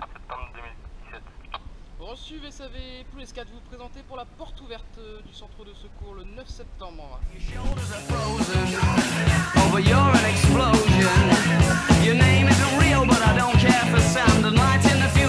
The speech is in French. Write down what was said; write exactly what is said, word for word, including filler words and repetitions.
sept septembre deux mille dix-sept. Reçu V S A V, plus S quatre, vous présentez pour la porte ouverte euh, du centre de secours le neuf septembre. Over you're an explosion. Your name isn't real, but I don't care for sound. The night in the